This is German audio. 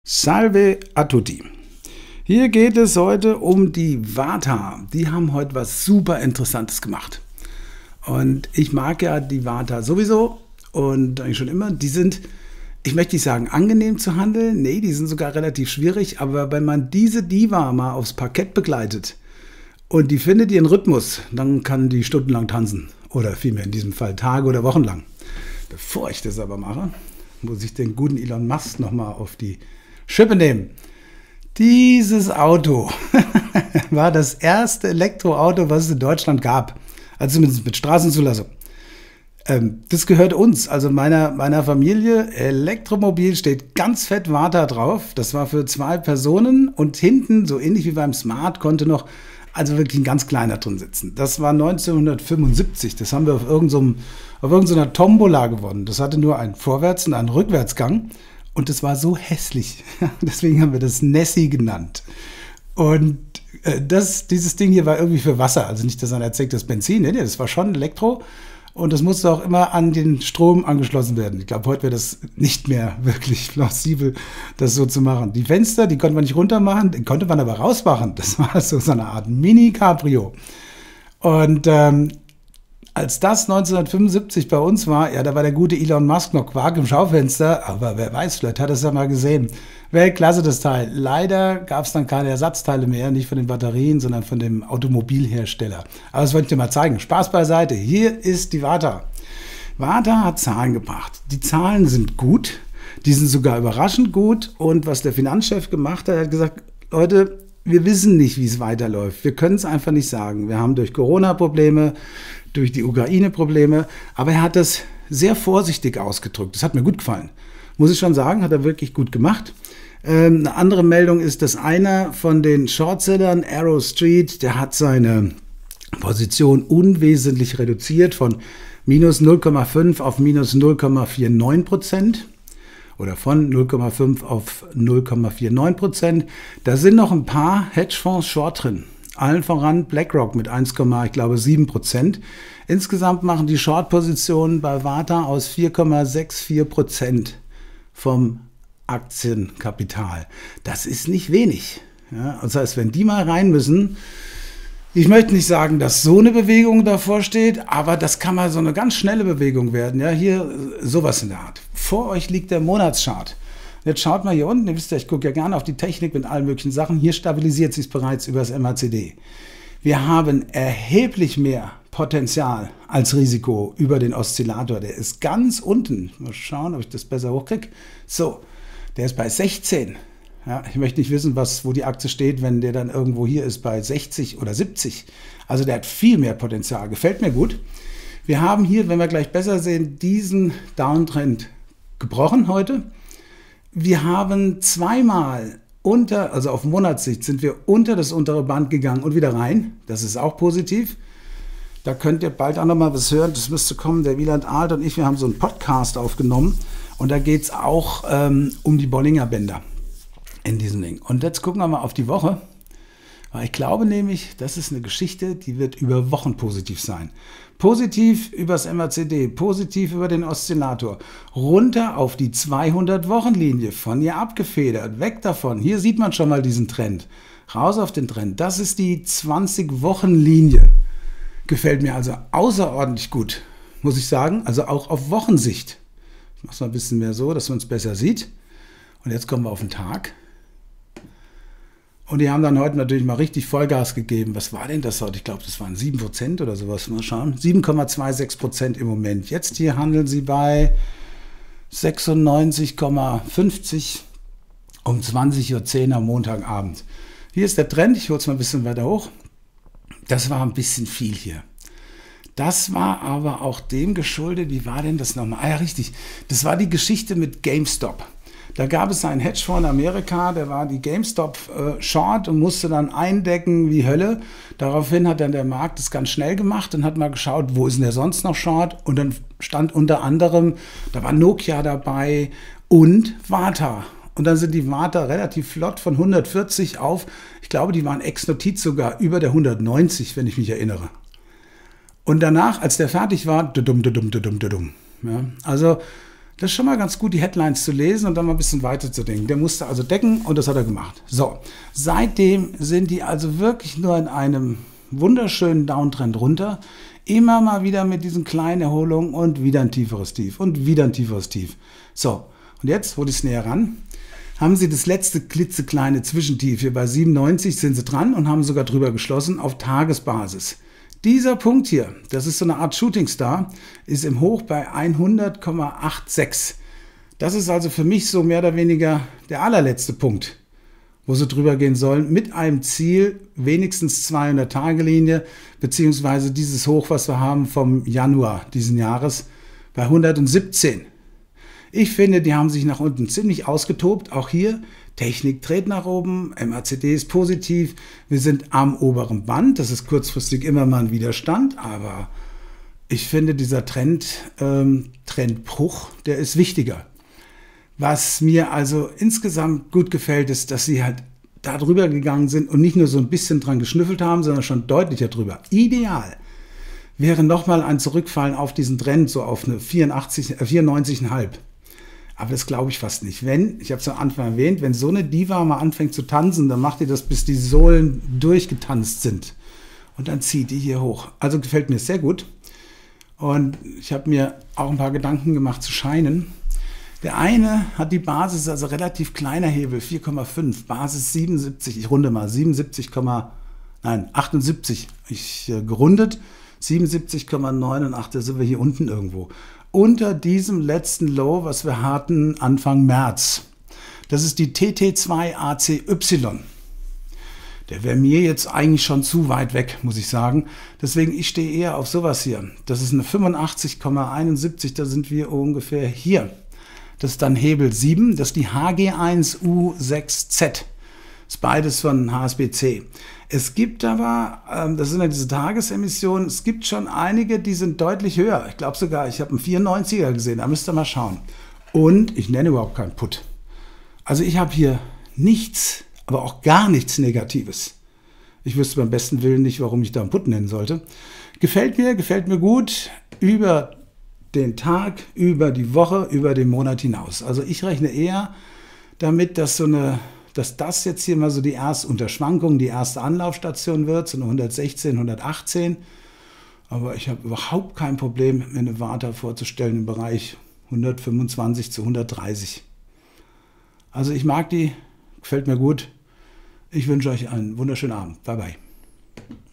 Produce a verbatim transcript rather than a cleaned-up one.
Salve a tutti. Hier geht es heute um die Varta. Die haben heute was super Interessantes gemacht. Und ich mag ja die Varta sowieso und eigentlich schon immer. Die sind, ich möchte nicht sagen angenehm zu handeln, nee, die sind sogar relativ schwierig. Aber wenn man diese Diva mal aufs Parkett begleitet und die findet ihren Rhythmus, dann kann die stundenlang tanzen. Oder vielmehr in diesem Fall Tage oder Wochen lang. Bevor ich das aber mache, muss ich den guten Elon Musk nochmal auf die Schippe nehmen. Dieses Auto war das erste Elektroauto, was es in Deutschland gab. Also zumindest mit Straßenzulassung. Ähm, das gehört uns, also meiner, meiner Familie. Elektromobil steht ganz fett Varta drauf. Das war für zwei Personen und hinten, so ähnlich wie beim Smart, konnte noch also wirklich ein ganz kleiner drin sitzen. Das war neunzehnhundertfünfundsiebzig. Das haben wir auf irgendeiner auf irgendeiner Tombola gewonnen. Das hatte nur einen Vorwärts- und einen Rückwärtsgang. Und das war so hässlich. Deswegen haben wir das Nessie genannt. Und äh, das, dieses Ding hier war irgendwie für Wasser. Also nicht das an erzeugtes Benzin. Nee, das war schon Elektro. Und das musste auch immer an den Strom angeschlossen werden. Ich glaube, heute wäre das nicht mehr wirklich plausibel, das so zu machen. Die Fenster, die konnte man nicht runter machen, die konnte man aber rausmachen. Das war so, so eine Art Mini-Cabrio. Und ähm, als das neunzehnhundertfünfundsiebzig bei uns war, ja, da war der gute Elon Musk noch Quark im Schaufenster, aber wer weiß, vielleicht hat er es ja mal gesehen. Weltklasse das Teil. Leider gab es dann keine Ersatzteile mehr, nicht von den Batterien, sondern von dem Automobilhersteller. Aber das wollte ich dir mal zeigen. Spaß beiseite. Hier ist die Varta. Varta hat Zahlen gebracht. Die Zahlen sind gut, die sind sogar überraschend gut. Und was der Finanzchef gemacht hat, er hat gesagt, Leute, wir wissen nicht, wie es weiterläuft. Wir können es einfach nicht sagen. Wir haben durch Corona Probleme, durch die Ukraine Probleme, aber er hat das sehr vorsichtig ausgedrückt. Das hat mir gut gefallen. Muss ich schon sagen, hat er wirklich gut gemacht. Ähm, eine andere Meldung ist, dass einer von den Shortsellern, Arrow Street, der hat seine Position unwesentlich reduziert von minus null Komma fünf auf minus null Komma neunundvierzig Prozent. Oder von null Komma fünf auf null Komma neunundvierzig Prozent. Da sind noch ein paar Hedgefonds short drin. Allen voran BlackRock mit eins, ich glaube sieben Prozent. Insgesamt machen die Short-Positionen bei Varta aus vier Komma vierundsechzig Prozent vom Aktienkapital. Das ist nicht wenig. Ja, das heißt, wenn die mal rein müssen, ich möchte nicht sagen, dass so eine Bewegung davor steht, aber das kann mal so eine ganz schnelle Bewegung werden. Ja, hier sowas in der Art. Vor euch liegt der Monatschart. Jetzt schaut mal hier unten, ihr wisst ja, ich gucke ja gerne auf die Technik mit allen möglichen Sachen. Hier stabilisiert sich es bereits über das M A C D. Wir haben erheblich mehr Potenzial als Risiko über den Oszillator. Der ist ganz unten. Mal schauen, ob ich das besser hochkriege. So, der ist bei sechzehn. Ja, ich möchte nicht wissen, was, wo die Aktie steht, wenn der dann irgendwo hier ist bei sechzig oder siebzig. Also der hat viel mehr Potenzial. Gefällt mir gut. Wir haben hier, wenn wir gleich besser sehen, diesen Downtrend gebrochen heute. Wir haben zweimal unter, also auf Monatssicht sind wir unter das untere Band gegangen und wieder rein. Das ist auch positiv. Da könnt ihr bald auch noch mal was hören. Das müsste kommen. Der Wieland Alt und ich, wir haben so einen Podcast aufgenommen. Und da geht es auch ähm, um die Bollinger Bänder in diesem Ding. Und jetzt gucken wir mal auf die Woche. Weil ich glaube nämlich, das ist eine Geschichte, die wird über Wochen positiv sein. Positiv übers M A C D, positiv über den Oszillator, runter auf die zweihundert-Wochen-Linie, von ihr abgefedert, weg davon. Hier sieht man schon mal diesen Trend. Raus auf den Trend. Das ist die zwanzig-Wochen-Linie. Gefällt mir also außerordentlich gut, muss ich sagen. Also auch auf Wochensicht. Ich mache es mal ein bisschen mehr so, dass man es besser sieht. Und jetzt kommen wir auf den Tag. Und die haben dann heute natürlich mal richtig Vollgas gegeben. Was war denn das heute? Ich glaube, das waren sieben Prozent oder sowas. Mal schauen. sieben Komma sechsundzwanzig Prozent im Moment. Jetzt hier handeln sie bei sechsundneunzig Komma fünfzig um zwanzig Uhr zehn am Montagabend. Hier ist der Trend. Ich hole es mal ein bisschen weiter hoch. Das war ein bisschen viel hier. Das war aber auch dem geschuldet. Wie war denn das nochmal? Ah ja, richtig. Das war die Geschichte mit GameStop. Da gab es einen Hedgefonds in Amerika, der war die GameStop äh, Short und musste dann eindecken wie Hölle. Daraufhin hat dann der Markt das ganz schnell gemacht und hat mal geschaut, wo ist denn der sonst noch Short? Und dann stand unter anderem, da war Nokia dabei und Varta. Und dann sind die Varta relativ flott von hundertvierzig auf, ich glaube, die waren ex-Notiz sogar über der hundertneunzig, wenn ich mich erinnere. Und danach, als der fertig war, dudum, dudum, dudum, dudum. Ja, also Das ist schon mal ganz gut, die Headlines zu lesen und dann mal ein bisschen weiter zu denken. Der musste also decken und das hat er gemacht. So, seitdem sind die also wirklich nur in einem wunderschönen Downtrend runter. Immer mal wieder mit diesen kleinen Erholungen und wieder ein tieferes Tief und wieder ein tieferes Tief. So, und jetzt hole ich es näher ran. Haben sie das letzte klitzekleine Zwischentief hier bei siebenundneunzig, sind sie dran und haben sogar drüber geschlossen auf Tagesbasis. Dieser Punkt hier, das ist so eine Art Shooting Star, ist im Hoch bei hundert Komma sechsundachtzig. Das ist also für mich so mehr oder weniger der allerletzte Punkt, wo sie drüber gehen sollen, mit einem Ziel, wenigstens zweihundert Tage Linie, beziehungsweise dieses Hoch, was wir haben vom Januar diesen Jahres, bei hundertsiebzehn. Ich finde, die haben sich nach unten ziemlich ausgetobt. Auch hier, Technik dreht nach oben, M A C D ist positiv. Wir sind am oberen Band. Das ist kurzfristig immer mal ein Widerstand, aber ich finde, dieser Trend, ähm, Trendbruch, der ist wichtiger. Was mir also insgesamt gut gefällt, ist, dass sie halt da drüber gegangen sind und nicht nur so ein bisschen dran geschnüffelt haben, sondern schon deutlicher drüber. Ideal wäre nochmal ein Zurückfallen auf diesen Trend, so auf eine vierundachtzig, äh, vierundneunzig Komma fünf. Aber das glaube ich fast nicht. Wenn, ich habe es am Anfang erwähnt, wenn so eine Diva mal anfängt zu tanzen, dann macht ihr das, bis die Sohlen durchgetanzt sind. Und dann zieht die hier hoch. Also gefällt mir sehr gut. Und ich habe mir auch ein paar Gedanken gemacht zu Scheinen. Der eine hat die Basis, also relativ kleiner Hebel, vier Komma fünf, Basis siebenundsiebzig, ich runde mal, siebenundsiebzig, nein, achtundsiebzig, ich äh, gerundet, siebenundsiebzig Komma neunundachtzig, da sind wir hier unten irgendwo. Unter diesem letzten Low, was wir hatten Anfang März. Das ist die T T zwei A C Y. Der wäre mir jetzt eigentlich schon zu weit weg, muss ich sagen. Deswegen, ich stehe eher auf sowas hier. Das ist eine fünfundachtzig Komma einundsiebzig, da sind wir ungefähr hier. Das ist dann Hebel sieben, das ist die H G eins U sechs Z. Das ist beides von H S B C. Es gibt aber, ähm, das sind ja diese Tagesemissionen, es gibt schon einige, die sind deutlich höher. Ich glaube sogar, ich habe einen vierundneunziger gesehen, da müsst ihr mal schauen. Und ich nenne überhaupt keinen Put. Also ich habe hier nichts, aber auch gar nichts Negatives. Ich wüsste beim besten Willen nicht, warum ich da einen Put nennen sollte. Gefällt mir, gefällt mir gut über den Tag, über die Woche, über den Monat hinaus. Also ich rechne eher damit, dass so eine dass das jetzt hier mal so die erste Unterschwankung, die erste Anlaufstation wird, so eine hundertsechzehn, hundertachtzehn. Aber ich habe überhaupt kein Problem, mir eine Vata vorzustellen im Bereich hundertfünfundzwanzig zu hundertdreißig. Also ich mag die, gefällt mir gut. Ich wünsche euch einen wunderschönen Abend. Bye bye.